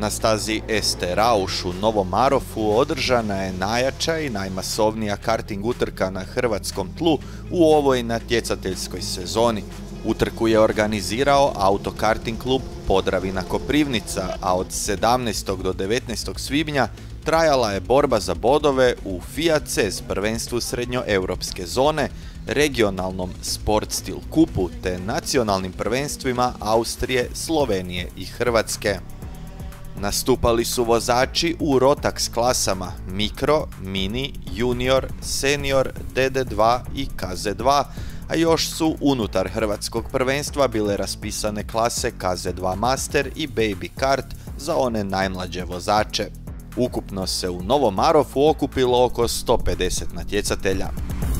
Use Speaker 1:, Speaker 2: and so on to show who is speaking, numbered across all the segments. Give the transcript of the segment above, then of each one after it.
Speaker 1: Na stazi Este Rauš u Novom Marofu održana je najjača i najmasovnija karting utrka na hrvatskom tlu u ovoj natjecateljskoj sezoni. Utrku je organizirao autokarting klub Podravina Koprivnica, a od 17. do 19. svibnja trajala je borba za bodove u Fiat CES prvenstvu srednjoeuropske zone, regionalnom Sportstil kupu te nacionalnim prvenstvima Austrije, Slovenije i Hrvatske. Nastupali su vozači u Rotax klasama Mikro, Mini, Junior, Senior, DD2 i KZ2, a još su unutar hrvatskog prvenstva bile raspisane klase KZ2 Master i Baby Kart za one najmlađe vozače. Ukupno se u Novom Marofu okupilo oko 150 natjecatelja.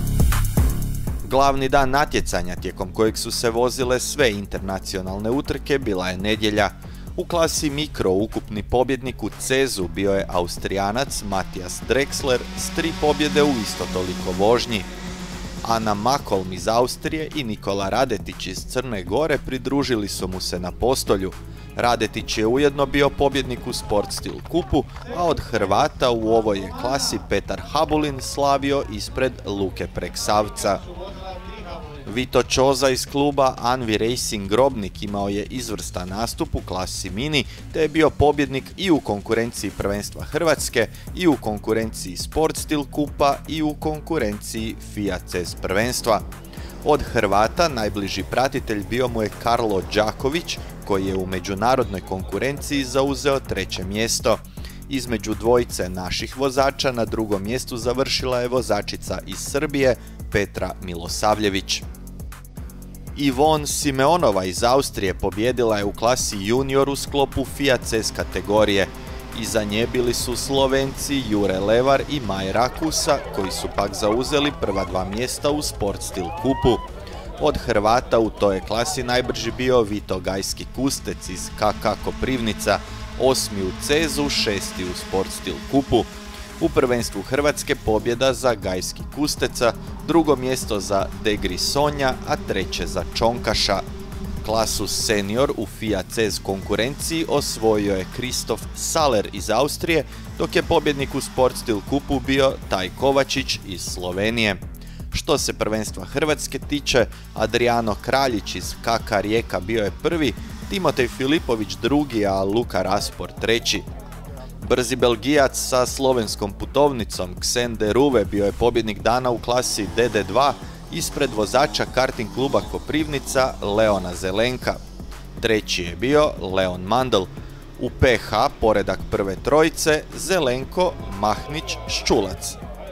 Speaker 1: Glavni dan natjecanja tijekom kojeg su se vozile sve internacionalne utrke bila je nedjelja. U klasi Mikro ukupni pobjednik u CES-u bio je Austrijanac Matthias Drexler s 3 pobjede u isto toliko vožnji. Anna Makolm iz Austrije i Nikola Radetić iz Crne Gore pridružili su mu se na postolju. Radetić je ujedno bio pobjednik u Sportstil kupu, a od Hrvata u ovoj je klasi Petar Habulin slavio ispred Luke Preksavca. Vito Čoza iz kluba Anvi Racing Grobnik imao je izvrstan nastup u klasi Mini, te je bio pobjednik i u konkurenciji prvenstva Hrvatske, i u konkurenciji Sportstil kupa i u konkurenciji Fiat CES prvenstva. Od Hrvata najbliži pratitelj bio mu je Karlo Đaković, koji je u međunarodnoj konkurenciji zauzeo 3. mjesto. Između dvojice naših vozača na drugom mjestu završila je vozačica iz Srbije Petra Milosavljević. Ivon Simeonova iz Austrije pobijedila je u klasi Junior u sklopu Fiat CES kategorije. Iza nje bili su Slovenci Jure Levar i Maj Rakusa, koji su pak zauzeli prva 2 mjesta u Sportstil kupu. Od Hrvata u toj klasi najbrži bio Vito Gajski Kustec iz KK Koprivnica, 8. u CES-u, 6. u Sportstil kupu. U prvenstvu Hrvatske pobjeda za Gajski Kusteca, drugo mjesto za Degri Sonja, a 3. za Čonkaša. Klasu Senior u Fiat CES konkurenciji osvojio je Kristof Saler iz Austrije, dok je pobjednik u Sportstil kupu bio Taj Kovačić iz Slovenije. Što se prvenstva Hrvatske tiče, Adriano Kraljić iz KK Rijeka bio je prvi, Timotej Filipović drugi, a Luka Raspor treći. Brzi Belgijac sa slovenskom putovnicom Ksen de Ruve bio je pobjednik dana u klasi DD2 ispred vozača karting kluba Koprivnica Leona Zelenka. Treći je bio Leon Mandl. U PH poredak prve trojice Zelenko, Mahnić, Ščulac.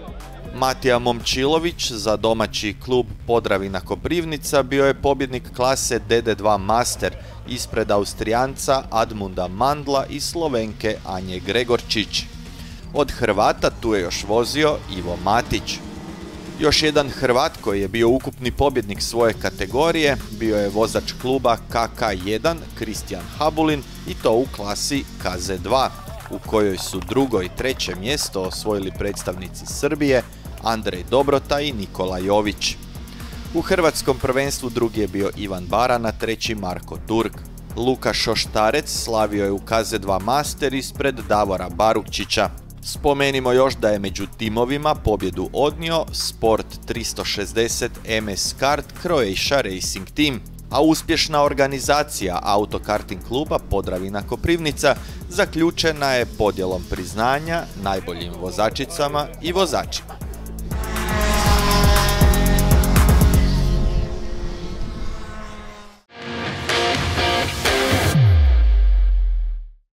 Speaker 1: Matija Momčilović za domaći klub Podravina Koprivnica bio je pobjednik klase DD2 Master ispred Austrijanca Admunda Mandla i Slovenke Anje Gregorčić. Od Hrvata tu je još vozio Ivo Matić. Još jedan Hrvat koji je bio ukupni pobjednik svoje kategorije bio je vozač kluba KK1 Kristijan Habulin, i to u klasi KZ2, u kojoj su drugo i 3. mjesto osvojili predstavnici Srbije Andrej Dobrota i Nikola Jović. U hrvatskom prvenstvu drugi je bio Ivan Barana, 3. Marko Turk. Luka Šoštarec slavio je u KZ2 Master ispred Davora Barukčića. Spomenimo još da je među timovima pobjedu odnio Sport 360 MS Kart Croatia Racing Team, a uspješna organizacija autokarting kluba Podravina Koprivnica zaključena je podjelom priznanja najboljim vozačicama i vozačima.